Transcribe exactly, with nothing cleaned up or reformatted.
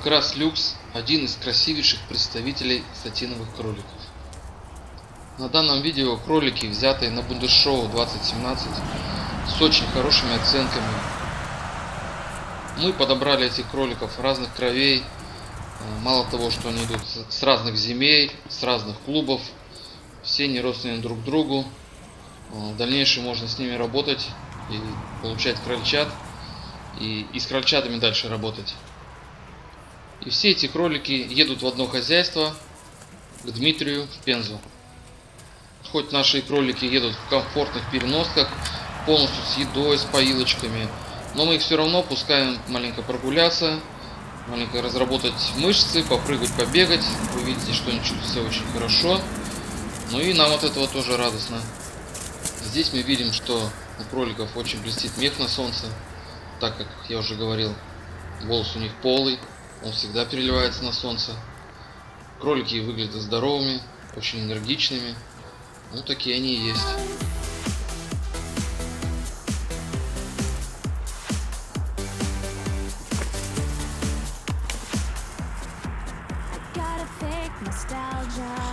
Крас Люкс – один из красивейших представителей сатиновых кроликов. На данном видео кролики, взятые на Бундесшоу двадцать семнадцать, с очень хорошими оценками. Мы подобрали этих кроликов разных кровей. Мало того, что они идут с разных земель, с разных клубов, все не родственны друг другу. В дальнейшем можно с ними работать и получать крольчат, и, и с крольчатами дальше работать. И все эти кролики едут в одно хозяйство, к Дмитрию в Пензу. Хоть наши кролики едут в комфортных переносках, полностью с едой, с поилочками, но мы их все равно пускаем маленько прогуляться, маленько разработать мышцы, попрыгать, побегать. Вы видите, что они чувствуют себя очень хорошо. Ну и нам от этого тоже радостно. Здесь мы видим, что у кроликов очень блестит мех на солнце, так как я уже говорил, волос у них полый, он всегда переливается на солнце. Кролики выглядят здоровыми, очень энергичными. Ну, такие они и есть. Got a fake nostalgia.